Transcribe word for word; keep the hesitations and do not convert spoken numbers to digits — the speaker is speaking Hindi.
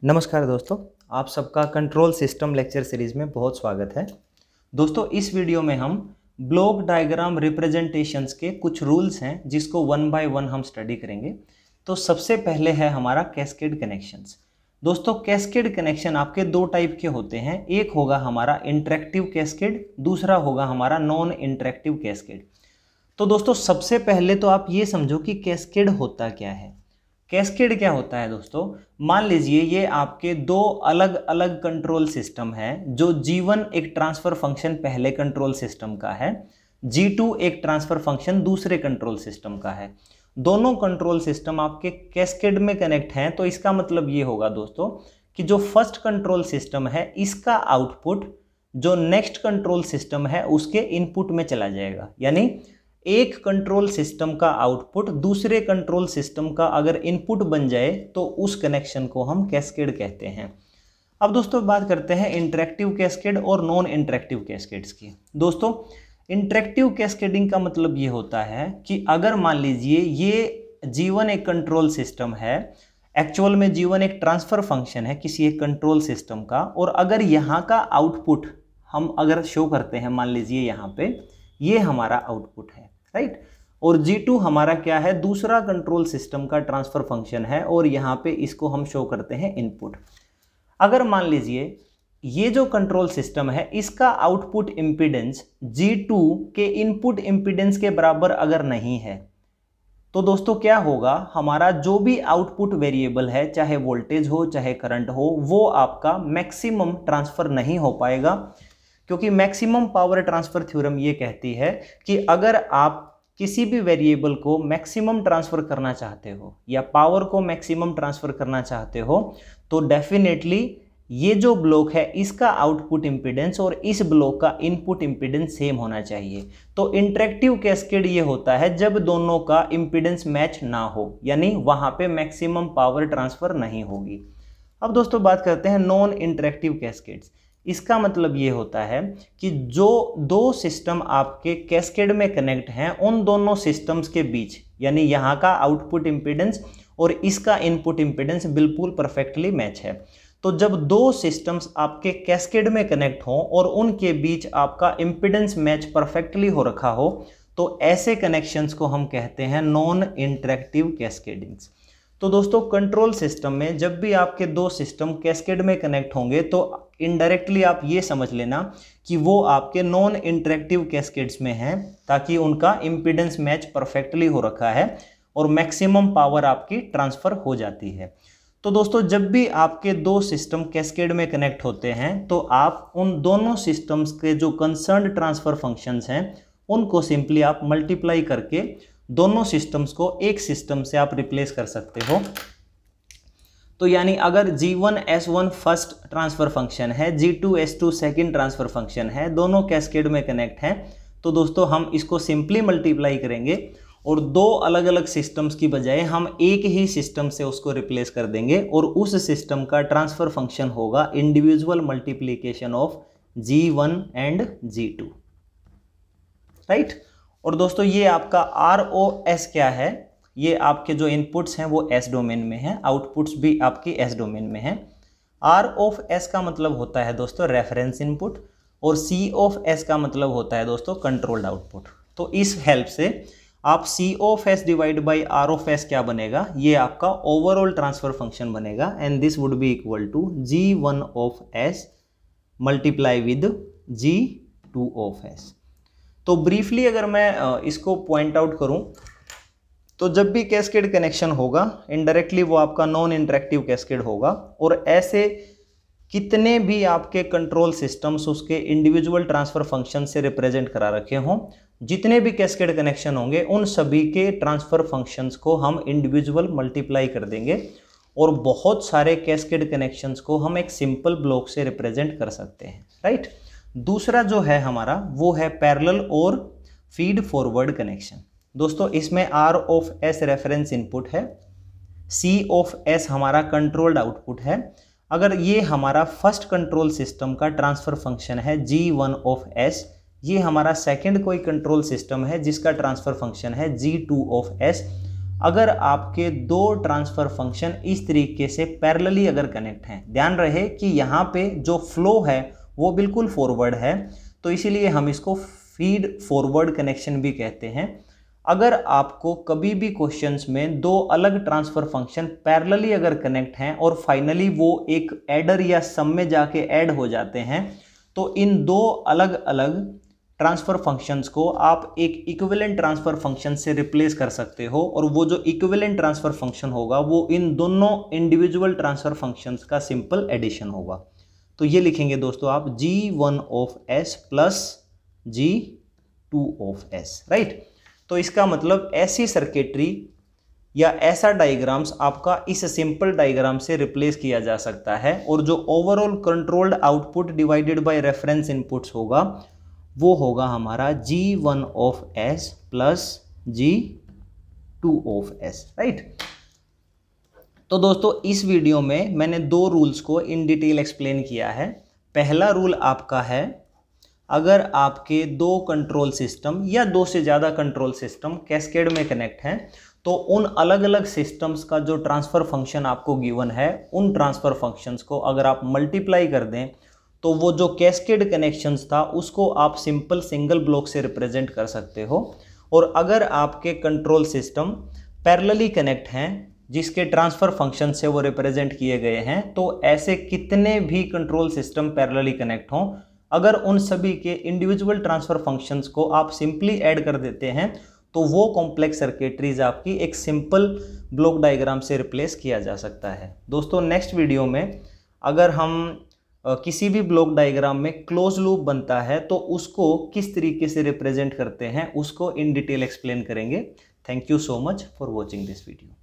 नमस्कार दोस्तों, आप सबका कंट्रोल सिस्टम लेक्चर सीरीज़ में बहुत स्वागत है। दोस्तों, इस वीडियो में हम ब्लॉक डायग्राम रिप्रेजेंटेशंस के कुछ रूल्स हैं जिसको वन बाय वन हम स्टडी करेंगे। तो सबसे पहले है हमारा कैस्केड कनेक्शंस। दोस्तों, कैस्केड कनेक्शन आपके दो टाइप के होते हैं। एक होगा हमारा इंटरेक्टिव कैस्केड, दूसरा होगा हमारा नॉन इंटरेक्टिव कैस्केड। तो दोस्तों, सबसे पहले तो आप ये समझो कि कैस्केड होता क्या है। कैस्केड क्या होता है दोस्तों? मान लीजिए ये आपके दो अलग अलग कंट्रोल सिस्टम है। जो जी वन एक ट्रांसफर फंक्शन पहले कंट्रोल सिस्टम का है, जी टू एक ट्रांसफर फंक्शन दूसरे कंट्रोल सिस्टम का है। दोनों कंट्रोल सिस्टम आपके कैस्केड में कनेक्ट हैं। तो इसका मतलब ये होगा दोस्तों कि जो फर्स्ट कंट्रोल सिस्टम है इसका आउटपुट जो नेक्स्ट कंट्रोल सिस्टम है उसके इनपुट में चला जाएगा। यानी एक कंट्रोल सिस्टम का आउटपुट दूसरे कंट्रोल सिस्टम का अगर इनपुट बन जाए तो उस कनेक्शन को हम कैस्केड कहते हैं। अब दोस्तों बात करते हैं इंटरेक्टिव कैस्केड और नॉन इंटरेक्टिव कैस्केड्स की। दोस्तों, इंटरेक्टिव कैस्केडिंग का मतलब ये होता है कि अगर मान लीजिए ये जी वन एक कंट्रोल सिस्टम है, एक्चुअल में जी वन एक ट्रांसफर फंक्शन है किसी एक कंट्रोल सिस्टम का, और अगर यहाँ का आउटपुट हम अगर शो करते हैं, मान लीजिए यहाँ पे ये हमारा आउटपुट है, राइट। और जी टू हमारा क्या है? दूसरा कंट्रोल सिस्टम का ट्रांसफर फंक्शन है और यहाँ पे इसको हम शो करते हैं इनपुट। अगर मान लीजिए ये जो कंट्रोल सिस्टम है इसका आउटपुट इम्पीडेंस जी टू के इनपुट इम्पीडेंस के बराबर अगर नहीं है तो दोस्तों क्या होगा? हमारा जो भी आउटपुट वेरिएबल है, चाहे वोल्टेज हो चाहे करंट हो, वो आपका मैक्सिमम ट्रांसफर नहीं हो पाएगा। क्योंकि मैक्सिमम पावर ट्रांसफर थ्योरम ये कहती है कि अगर आप किसी भी वेरिएबल को मैक्सिमम ट्रांसफर करना चाहते हो या पावर को मैक्सिमम ट्रांसफर करना चाहते हो तो डेफिनेटली ये जो ब्लॉक है इसका आउटपुट इम्पीडेंस और इस ब्लॉक का इनपुट इम्पीडेंस सेम होना चाहिए। तो इंटरेक्टिव कैस्केड ये होता है जब दोनों का इम्पीडेंस मैच ना हो, यानी वहां पे मैक्सिमम पावर ट्रांसफर नहीं होगी। अब दोस्तों बात करते हैं नॉन इंटरेक्टिव कैस्केड्स। इसका मतलब ये होता है कि जो दो सिस्टम आपके कैस्केड में कनेक्ट हैं उन दोनों सिस्टम्स के बीच, यानी यहाँ का आउटपुट इम्पीडेंस और इसका इनपुट इम्पीडेंस बिल्कुल परफेक्टली मैच है। तो जब दो सिस्टम्स आपके कैस्केड में कनेक्ट हों और उनके बीच आपका इम्पीडेंस मैच परफेक्टली हो रखा हो तो ऐसे कनेक्शंस को हम कहते हैं नॉन इंटरेक्टिव कैस्केडिंग्स। तो दोस्तों, कंट्रोल सिस्टम में जब भी आपके दो सिस्टम कैस्केड में कनेक्ट होंगे तो इनडायरेक्टली आप ये समझ लेना कि वो आपके नॉन इंटरेक्टिव कैस्केड्स में हैं, ताकि उनका इम्पीडेंस मैच परफेक्टली हो रखा है और मैक्सिमम पावर आपकी ट्रांसफ़र हो जाती है। तो दोस्तों, जब भी आपके दो सिस्टम कैस्केड में कनेक्ट होते हैं तो आप उन दोनों सिस्टम्स के जो कंसर्न्ड ट्रांसफ़र फंक्शंस हैं उनको सिंपली आप मल्टीप्लाई करके दोनों सिस्टम्स को एक सिस्टम से आप रिप्लेस कर सकते हो। तो यानी अगर G one S one first transfer function है, G two S two second transfer function है, दोनों कैस्केड में कनेक्ट हैं, तो दोस्तों हम इसको सिंपली मल्टीप्लाई करेंगे और दो अलग अलग सिस्टम्स की बजाय हम एक ही सिस्टम से उसको रिप्लेस कर देंगे और उस सिस्टम का ट्रांसफर फंक्शन होगा individual multiplication of G one and G two, right. और दोस्तों ये आपका आर ओ एस क्या है? ये आपके जो इनपुट्स हैं वो एस डोमेन में हैं, आउटपुट्स भी आपकी एस डोमेन में हैं। आर ऑफ एस का मतलब होता है दोस्तों रेफरेंस इनपुट और सी ऑफ एस का मतलब होता है दोस्तों कंट्रोल्ड आउटपुट। तो इस हेल्प से आप C of S divide by R of S क्या बनेगा? ये आपका ओवरऑल ट्रांसफर फंक्शन बनेगा and this would be equal to G one of S multiply with G two of S. तो ब्रीफली अगर मैं इसको पॉइंट आउट करूं तो जब भी कैस्केड कनेक्शन होगा इनडायरेक्टली वो आपका नॉन इंटरेक्टिव कैस्केड होगा। और ऐसे कितने भी आपके कंट्रोल सिस्टम्स उसके इंडिविजुअल ट्रांसफर फंक्शन से रिप्रेजेंट करा रखे हों, जितने भी कैस्केड कनेक्शन होंगे उन सभी के ट्रांसफर फंक्शंस को हम इंडिविजुअल मल्टीप्लाई कर देंगे और बहुत सारे कैस्केड कनेक्शंस को हम एक सिंपल ब्लॉक से रिप्रेजेंट कर सकते हैं, राइट। दूसरा जो है हमारा वो है पैरेलल और फीड फॉरवर्ड कनेक्शन। दोस्तों, इसमें R of S reference input है, सी ऑफ एस हमारा कंट्रोल्ड आउटपुट है। अगर ये हमारा फर्स्ट कंट्रोल सिस्टम का ट्रांसफर फंक्शन है जी वन ऑफ एस, ये हमारा सेकंड कोई कंट्रोल सिस्टम है जिसका ट्रांसफर फंक्शन है जी टू ऑफ एस। अगर आपके दो ट्रांसफर फंक्शन इस तरीके से पैरेलली अगर कनेक्ट हैं। ध्यान रहे कि यहाँ पे जो फ्लो है वो बिल्कुल फॉरवर्ड है, तो इसीलिए हम इसको फीड फॉरवर्ड कनेक्शन भी कहते हैं। अगर आपको कभी भी क्वेश्चंस में दो अलग ट्रांसफर फंक्शन पैरेलली अगर कनेक्ट हैं और फाइनली वो एक एडर या सम में जाके ऐड हो जाते हैं, तो इन दो अलग अलग ट्रांसफर फंक्शंस को आप एक इक्विवेलेंट ट्रांसफर फंक्शन से रिप्लेस कर सकते हो, और वो जो इक्विवेलेंट ट्रांसफर फंक्शन होगा वो इन दोनों इंडिविजुअल ट्रांसफर फंक्शंस का सिंपल एडिशन होगा। तो ये लिखेंगे दोस्तों आप G one of S plus G two of S, right. तो इसका मतलब ऐसी सर्किटरी या ऐसा डायग्राम्स आपका इस सिंपल डायग्राम से रिप्लेस किया जा सकता है, और जो overall controlled output divided by reference inputs होगा वो होगा हमारा G one of S plus G two of S, right. तो दोस्तों इस वीडियो में मैंने दो रूल्स को इन डिटेल एक्सप्लेन किया है। पहला रूल आपका है, अगर आपके दो कंट्रोल सिस्टम या दो से ज़्यादा कंट्रोल सिस्टम कैस्केड में कनेक्ट हैं, तो उन अलग अलग सिस्टम्स का जो ट्रांसफ़र फंक्शन आपको गिवन है, उन ट्रांसफ़र फंक्शंस को अगर आप मल्टीप्लाई कर दें तो वो जो कैस्केड कनेक्शंस था उसको आप सिंपल सिंगल ब्लॉक से रिप्रेजेंट कर सकते हो। और अगर आपके कंट्रोल सिस्टम पैरेलली कनेक्ट हैं जिसके ट्रांसफ़र फंक्शन से वो रिप्रेजेंट किए गए हैं, तो ऐसे कितने भी कंट्रोल सिस्टम पैरेलली कनेक्ट हों, अगर उन सभी के इंडिविजुअल ट्रांसफ़र फंक्शंस को आप सिंपली ऐड कर देते हैं तो वो कॉम्प्लेक्स सर्किटरीज आपकी एक सिंपल ब्लॉक डायग्राम से रिप्लेस किया जा सकता है। दोस्तों नेक्स्ट वीडियो में अगर हम किसी भी ब्लॉक डायग्राम में क्लोज लूप बनता है तो उसको किस तरीके से रिप्रेजेंट करते हैं उसको इन डिटेल एक्सप्लेन करेंगे। Thank you so much for watching this video.